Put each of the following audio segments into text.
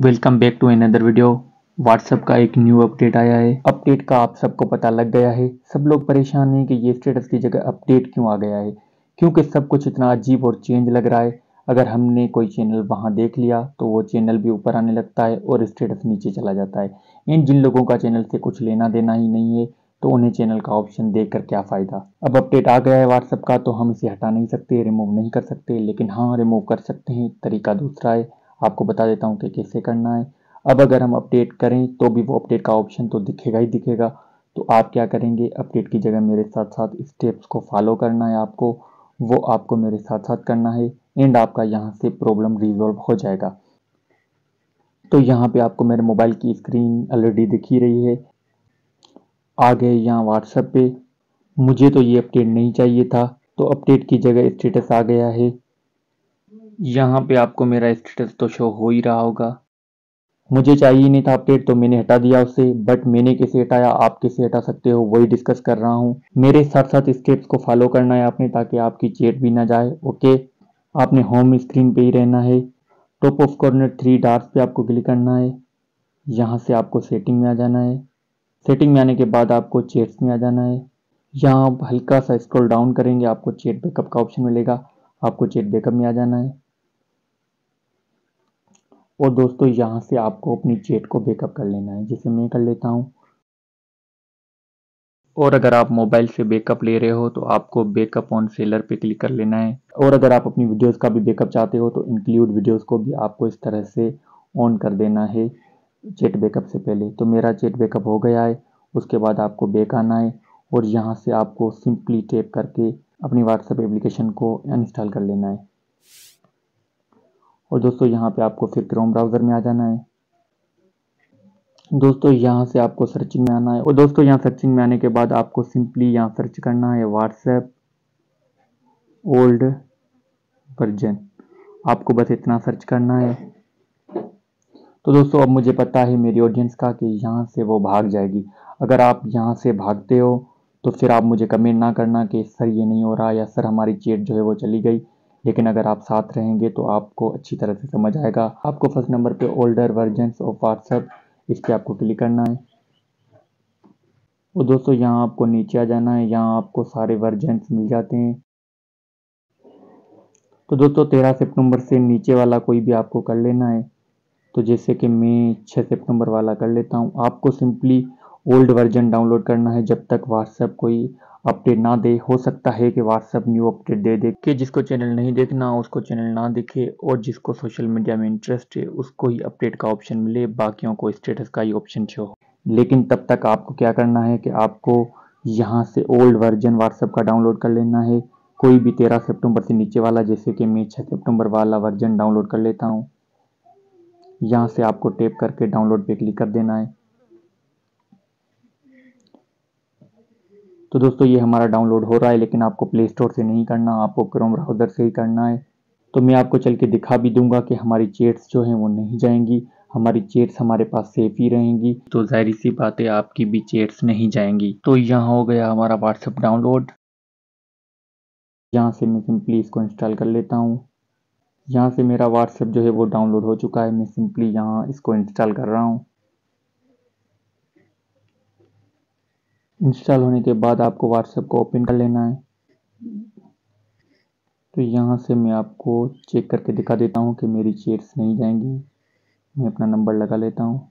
Welcome back to another video. WhatsApp का एक new update आया है। अपडेट का आप सबको पता लग गया है। सब लोग परेशान हैं कि ये स्टेटस की जगह अपडेट क्यों आ गया है, क्योंकि सब कुछ इतना अजीब और चेंज लग रहा है। अगर हमने कोई चैनल वहां देख लिया तो वो चैनल भी ऊपर आने लगता है और स्टेटस नीचे चला जाता है। इन जिन लोगों का चैनल से कुछ लेना देना ही नहीं है तो उन्हें चैनल का ऑप्शन देखकर क्या फ़ायदा। अब अपडेट आ गया है व्हाट्सएप का, तो हम इसे हटा नहीं सकते, रिमूव नहीं कर सकते, लेकिन हाँ रिमूव कर सकते हैं। तरीका दूसरा है, आपको बता देता हूँ कि कैसे करना है। अब अगर हम अपडेट करें तो भी वो अपडेट का ऑप्शन तो दिखेगा ही दिखेगा। तो आप क्या करेंगे, अपडेट की जगह मेरे साथ साथ स्टेप्स को फॉलो करना है आपको, वो आपको मेरे साथ साथ करना है एंड आपका यहाँ से प्रॉब्लम रिजॉल्व हो जाएगा। तो यहाँ पे आपको मेरे मोबाइल की स्क्रीन ऑलरेडी दिख ही रही है। आ गए यहाँ व्हाट्सएप पे। मुझे तो ये अपडेट नहीं चाहिए था, तो अपडेट की जगह स्टेटस आ गया है। यहाँ पे आपको मेरा स्टेटस तो शो हो ही रहा होगा। मुझे चाहिए नहीं था अपडेट, तो मैंने हटा दिया उसे। बट मैंने कैसे हटाया, आप कैसे हटा सकते हो, वही डिस्कस कर रहा हूँ। मेरे साथ साथ स्टेप्स को फॉलो करना है आपने, ताकि आपकी चैट भी ना जाए। ओके, आपने होम स्क्रीन पे ही रहना है। टॉप ऑफ कॉर्नर 3 डॉट्स पे आपको क्लिक करना है। यहाँ से आपको सेटिंग में आ जाना है। सेटिंग में आने के बाद आपको चैट्स में आ जाना है। यहाँ आप हल्का सा स्क्रॉल डाउन करेंगे, आपको चैट बैकअप का ऑप्शन मिलेगा। आपको चैट बैकअप में आ जाना है। और दोस्तों यहाँ से आपको अपनी चैट को बैकअप कर लेना है, जिसे मैं कर लेता हूँ। और अगर आप मोबाइल से बैकअप ले रहे हो तो आपको बैकअप ऑन सेलर पे क्लिक कर लेना है। और अगर आप अपनी वीडियोस का भी बैकअप चाहते हो तो इंक्लूड वीडियोस को भी आपको इस तरह से ऑन कर देना है चैट बैकअप से पहले। तो मेरा चैट बैकअप हो गया है। उसके बाद आपको बैक आना है और यहाँ से आपको सिंपली टैप करके अपनी व्हाट्सएप एप्लीकेशन को अनइंस्टॉल कर लेना है। और दोस्तों यहाँ पे आपको फिर क्रोम ब्राउज़र में आ जाना है। दोस्तों यहाँ से आपको सर्चिंग में आना है। और दोस्तों यहाँ सर्चिंग में आने के बाद आपको सिंपली यहाँ सर्च करना है व्हाट्सएप ओल्ड वर्जन। आपको बस इतना सर्च करना है। तो दोस्तों अब मुझे पता है मेरी ऑडियंस का कि यहाँ से वो भाग जाएगी। अगर आप यहाँ से भागते हो तो फिर आप मुझे कमेंट ना करना कि सर ये नहीं हो रहा या सर हमारी चैट जो है वो चली गई। लेकिन अगर आप साथ रहेंगे तो आपको अच्छी तरह से समझ आएगा। आपको फर्स्ट नंबर पे ओल्डर वर्जन्स ऑफ व्हाट्सएप, इस पर आपको क्लिक करना है। और दोस्तों यहाँ आपको नीचे आ जाना है। यहाँ आपको सारे वर्जन्स मिल जाते हैं। तो दोस्तों 13 सितंबर से नीचे वाला कोई भी आपको कर लेना है। तो जैसे कि मैं 6 सितंबर वाला कर लेता हूँ। आपको सिंपली ओल्ड वर्जन डाउनलोड करना है जब तक व्हाट्सएप कोई अपडेट ना दे। हो सकता है कि व्हाट्सएप न्यू अपडेट दे दे कि जिसको चैनल नहीं देखना उसको चैनल ना दिखे, और जिसको सोशल मीडिया में इंटरेस्ट है उसको ही अपडेट का ऑप्शन मिले, बाकियों को स्टेटस का ही ऑप्शन शो हो। लेकिन तब तक आपको क्या करना है कि आपको यहाँ से ओल्ड वर्जन व्हाट्सएप का डाउनलोड कर लेना है। कोई भी 13 सितंबर से नीचे वाला, जैसे कि मैं 6 सितंबर वाला वर्जन डाउनलोड कर लेता हूँ। यहाँ से आपको टैप करके डाउनलोड पे क्लिक कर देना है। तो दोस्तों ये हमारा डाउनलोड हो रहा है, लेकिन आपको प्ले स्टोर से नहीं करना, आपको क्रोम ब्राउज़र से ही करना है। तो मैं आपको चल के दिखा भी दूंगा कि हमारी चैट्स जो हैं वो नहीं जाएंगी, हमारी चैट्स हमारे पास सेफ ही रहेंगी। तो जाहिर सी बात है आपकी भी चैट्स नहीं जाएंगी। तो यहाँ हो गया हमारा व्हाट्सएप डाउनलोड। यहाँ से मैं सिंपली इसको इंस्टॉल कर लेता हूँ। यहाँ से मेरा व्हाट्सएप जो है वो डाउनलोड हो चुका है। मैं सिंपली यहाँ इसको इंस्टॉल कर रहा हूँ। इंस्टॉल होने के बाद आपको व्हाट्सएप को ओपन कर लेना है। तो यहाँ से मैं आपको चेक करके दिखा देता हूँ कि मेरी चैट्स नहीं जाएंगी। मैं अपना नंबर लगा लेता हूँ।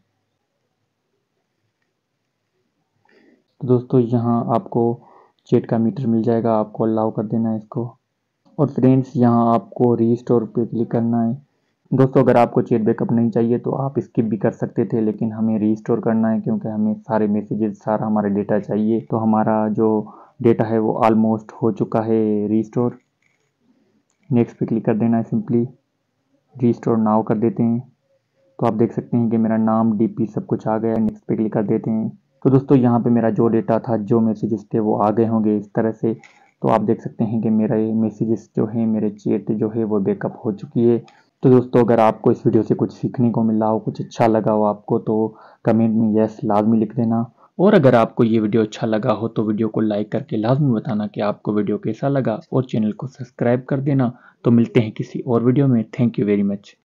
तो दोस्तों यहाँ आपको चैट का मीटर मिल जाएगा, आपको अलाउ कर देना है इसको। और फ्रेंड्स यहाँ आपको रीस्टोर पे क्लिक करना है। दोस्तों अगर आपको चैट बैकअप नहीं चाहिए तो आप स्किप भी कर सकते थे, लेकिन हमें रीस्टोर करना है क्योंकि हमें सारे मैसेजेस, सारा हमारा डेटा चाहिए। तो हमारा जो डेटा है वो ऑलमोस्ट हो चुका है रीस्टोर। नेक्स्ट पे क्लिक कर देना है, सिंपली रीस्टोर नाउ कर देते हैं। तो आप देख सकते हैं कि मेरा नाम, डीपी सब कुछ आ गया है। नेक्स्ट पे क्लिक कर देते हैं। तो दोस्तों यहाँ पे मेरा जो डेटा था, जो मैसेजेस थे वो आ गए होंगे इस तरह से। तो आप देख सकते हैं कि मेरा ये मैसेजेस जो है, मेरे चैट जो है वो बैकअप हो चुकी है। तो दोस्तों अगर आपको इस वीडियो से कुछ सीखने को मिला हो, कुछ अच्छा लगा हो आपको, तो कमेंट में यस लाजमी लिख देना। और अगर आपको ये वीडियो अच्छा लगा हो तो वीडियो को लाइक करके लाजमी बताना कि आपको वीडियो कैसा लगा, और चैनल को सब्सक्राइब कर देना। तो मिलते हैं किसी और वीडियो में। Thank you very much.